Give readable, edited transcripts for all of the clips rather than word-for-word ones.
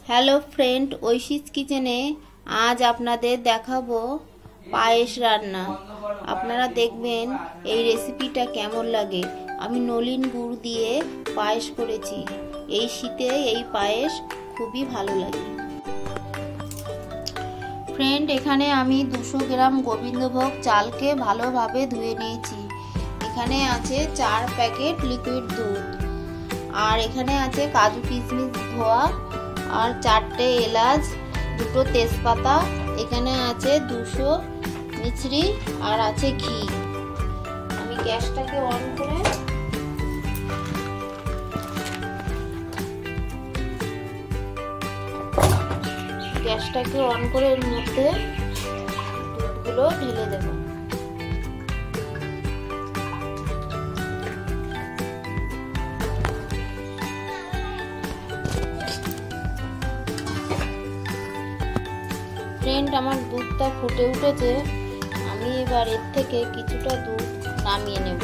Hello friend, ঐশীস किचेने आज आपनादेर देखाबो पायेस रान्ना। आपनारा देखबेन এই রেসিপিটা কেমন লাগে। আমি নলিন গুড় দিয়ে পায়েস করেছি। এই শীতে এই পায়েস খুবই ভালো লাগে। ফ্রেন্ড, এখানে আমি 200 গ্রাম গোবিন্দভোগ চালকে ভালোভাবে ধুয়ে নিয়েছি। এখানে আছে 4 প্যাকেট লিকুইড দুধ, আর এখানে আছে কাজু কিশমিশ ধোয়া, আর 4টে এলাচ, 2টো তেজপাতা, এখানে আছে 200 মিছরি, আর আছে ঘি। আমি গ্যাসটাকে অন করে এর মধ্যে দুধগুলো ঢেলে দেব। ফ্রেন্ড, আমার দুধটা ফুটে উঠেছে। আমি এবার এর থেকে কিছুটা দুধ নামিয়ে নেব।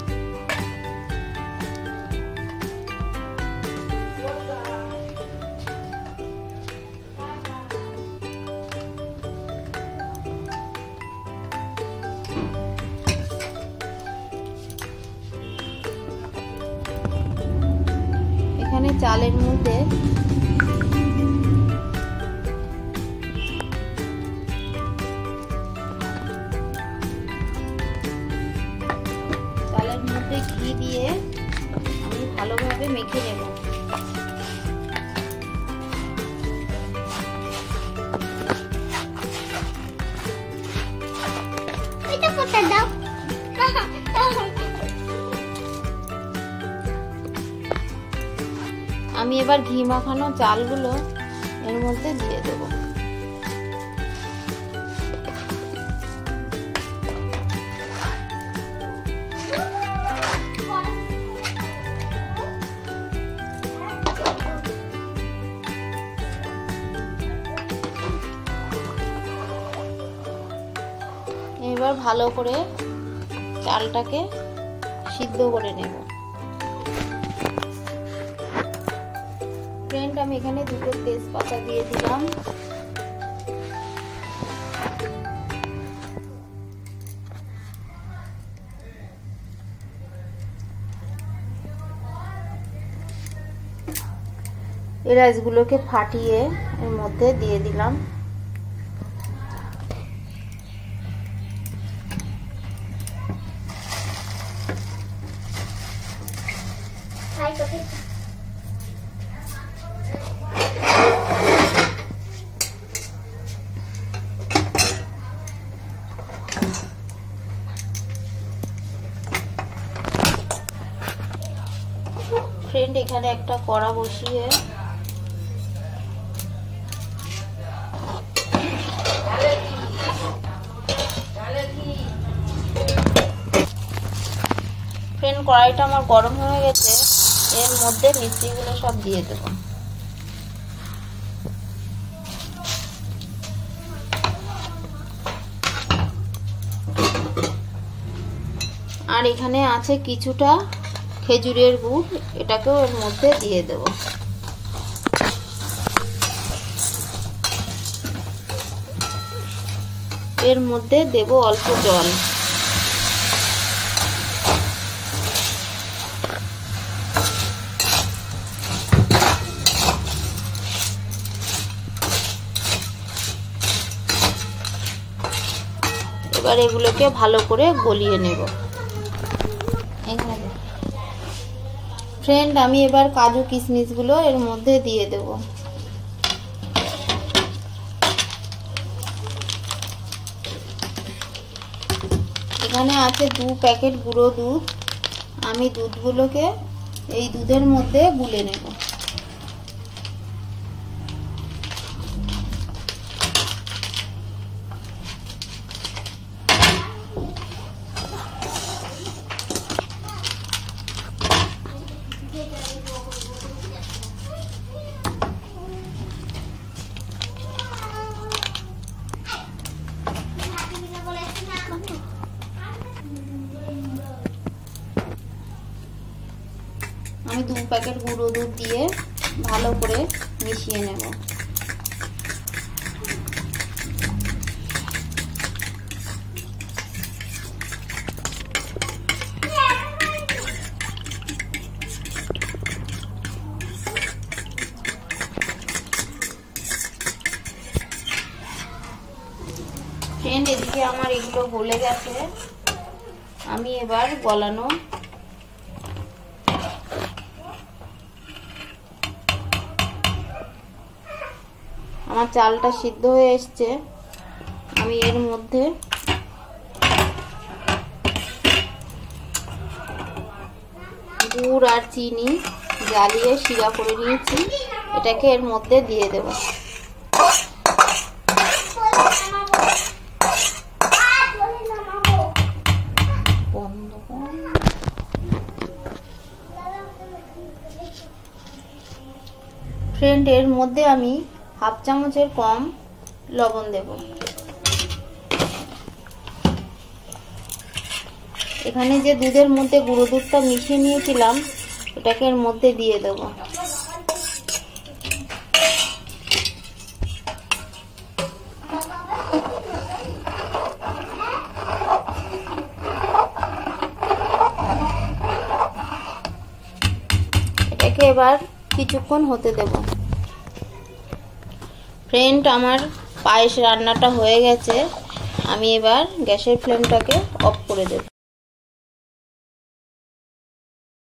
এখানে চালের মধ্যে ঘি দিয়ে আমি ভালোভাবে মেখে নেব। আমি এবার ঘি মাখানো চালগুলো এর মধ্যে দিয়ে দেব। এবার ভালো করে চালটাকে সিদ্ধ করে নেব। ফ্রেন্ড, আমি এখানে 2টো তেজপাতা দিয়ে দিলাম। এলাচগুলোকে ফাটিয়ে এর মধ্যে দিয়ে দিলাম। ফ্রেন্ড, এখানে একটা কড়া বসিয়ে ফ্রেন্ড, কড়াইটা আমার গরম হয়ে গেছে। এর মধ্যে মিষ্টিগুলো সব দিয়ে দেব। আর এখানে আছে কিছুটা খেজুরের গুড়, এটাকেও এর মধ্যে দিয়ে দেব। এর মধ্যে দেব অল্প জল। এবার এগুলোকে ভালো করে গলিয়ে নেব। ফ্রেন্ড, আমি এবার কাজু কিশমিশগুলো এর মধ্যে দিয়ে দেব। এখানে আছে 2 প্যাকেট গুঁড়ো দুধ। আমি দুধগুলোকে এই দুধের মধ্যে গুলে নেব। আমি 2 প্যাকেট গুঁড়ো দুধ দিয়ে ভালো করে মিশিয়ে নেব। ফ্রেন্ড, এদিকে আমার এগুলো গলে গেছে। আমি এবার গলানো আমার চালটা সিদ্ধ হয়ে এসছে। আমি এর মধ্যে গুড় আর চিনি জ্বালিয়ে শিরা করে নিয়েছি, এটাকে এর মধ্যে দিয়ে দেব। ফ্রেন্ড, এর মধ্যে আমি হাফ চামচের কম লবণ দেব। এখানে যে দুধের মধ্যে গুঁড়ো দুধটা মিশিয়ে নিয়েছিলাম, এটাকে এর মধ্যে দিয়ে দেব। এটাকে এবার কিছুক্ষণ হতে দেব। ফ্রেন্ড, আমার পায়েস রান্নাটা হয়ে গেছে। আমি এবার গ্যাসের ফ্লেমটাকে অফ করে দেব।